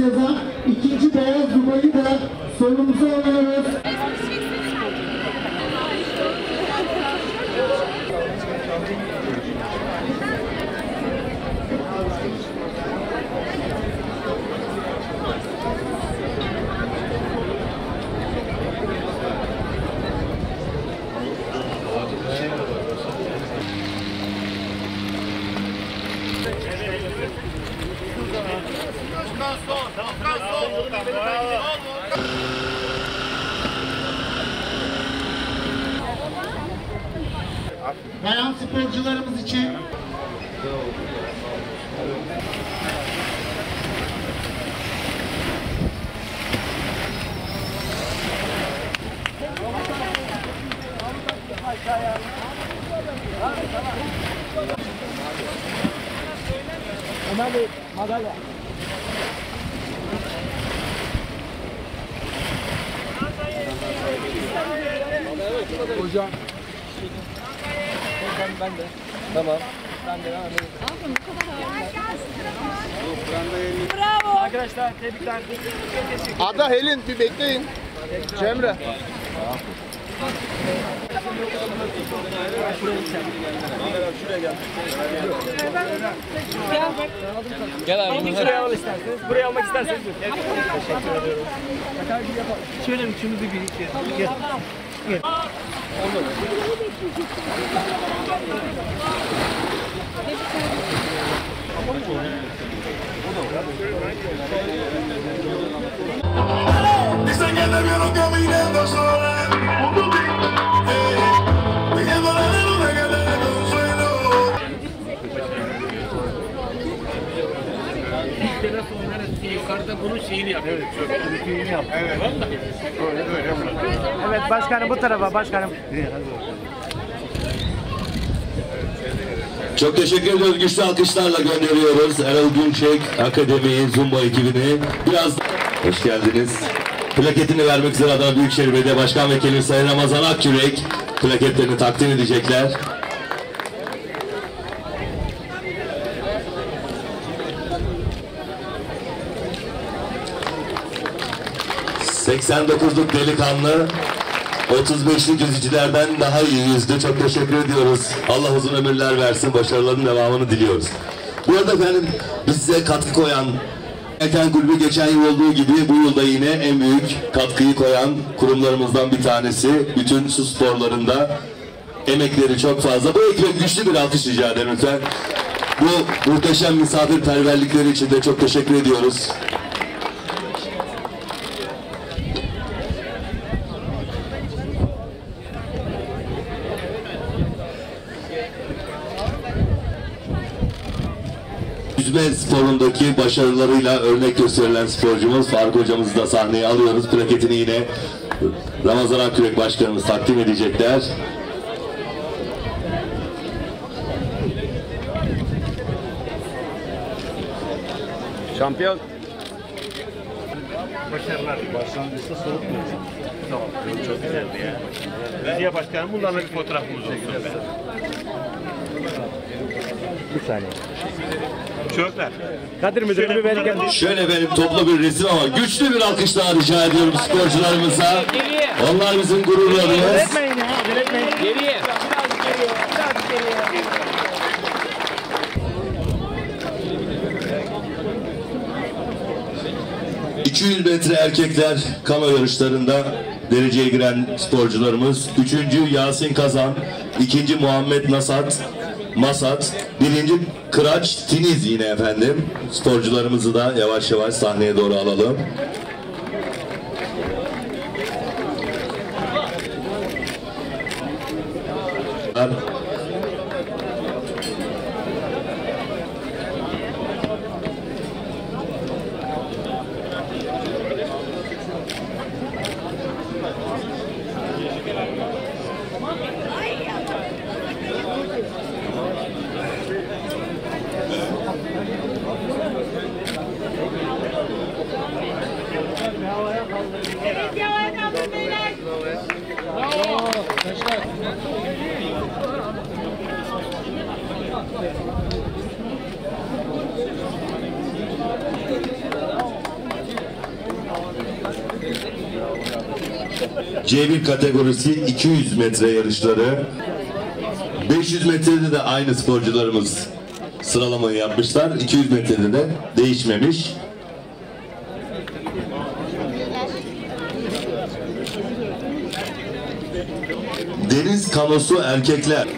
ceza. İkinci beyaz dubayı da solumuza alıyoruz. Bayan sporcularımız için Ömer Bey, madalya. Hocam. Ben de. Tamam. Ben de. Bravo. Arkadaşlar tebrikler. Ada, Helin bir bekleyin. Cemre. Şuraya gel. Gel abi. Şuraya al isterseniz. Buraya almak isterseniz. Teşekkür ediyorum. Şöyle üçümüzü birlikte. Gel. Gel. Dicen que te vieron caminando sola, pidiendo la luna que te dé consuelo. Nasıl oynarız diye yukarıda bunun şeyini yapıyor. Evet başkanım, bu tarafa başkanım. Çok teşekkür ediyoruz. Güçlü alkışlarla gönderiyoruz Erol Günçek Akademi Zumba ekibini. Biraz hoş geldiniz. Plaketini vermek üzere Adana Büyükşehir Belediye Başkan Vekili Sayın Ramazan Akyürek plaketlerini takdim edecekler. ...89'luk delikanlı... ...35'lik yüzücülerden daha iyi yüzdü. Çok teşekkür ediyoruz. Allah uzun ömürler versin. Başarıların devamını diliyoruz. Bu arada efendim biz size katkı koyan... Eken Kulübü geçen yıl olduğu gibi bu yılda yine en büyük katkıyı koyan kurumlarımızdan bir tanesi. Bütün su sporlarında emekleri çok fazla. Bu ekibe güçlü bir alkış rica ederim lütfen. Bu muhteşem misafirperverlikleri için de çok teşekkür ediyoruz. Yüzme sporundaki başarılarıyla örnek gösterilen sporcumuz Faruk hocamızı da sahneye alıyoruz. Plaketini yine Ramazan Akyürek Başkanımız takdim edecekler. Şampiyon. Başarılar. Başlangıçta soğutmuyoruz. Tamam. Çok güzeldi ya. Belediye başkanım bunlarla bir fotoğrafımız olsun. Bir saniye. Çocuklar. Kadir Müdürüm bir verirken. Şöyle benim toplu bir resim ama güçlü bir alkış daha rica ediyorum sporcularımıza. Onlar bizim gururlarımız. Diretmeyin ya, diretmeyin. Geriye. 200 metre erkekler kano yarışlarında dereceye giren sporcularımız. 3. Yasin Kazan, 2. Muhammed Masat, 1. Kıraç Tiniz yine efendim. Sporcularımızı da yavaş yavaş sahneye doğru alalım. C1 kategorisi 200 metre yarışları. 500 metrede de aynı sporcularımız sıralamayı yapmışlar. 200 metrede de değişmemiş. Deniz kanosu erkekler.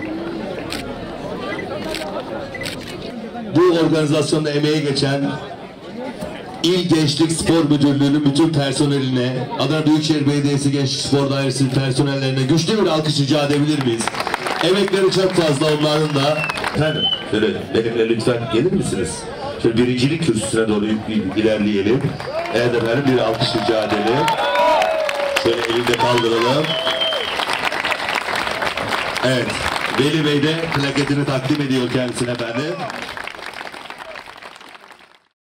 Bu organizasyonda emeği geçen İl Gençlik Spor Müdürlüğü'nün bütün personeline, Adana Büyükşehir Belediyesi Gençlik Spor Dairesi personellerine güçlü bir alkış rica edebilir miyiz? Emekleri çok fazla onların da. Efendim, şöyle benimle lütfen gelir misiniz? Şöyle birincilik kürsüsüne doğru ilerleyelim. Evet efendim, bir alkış rica edelim. Şöyle elinde kaldıralım. Evet, Veli Bey de plaketini takdim ediyor kendisine efendim.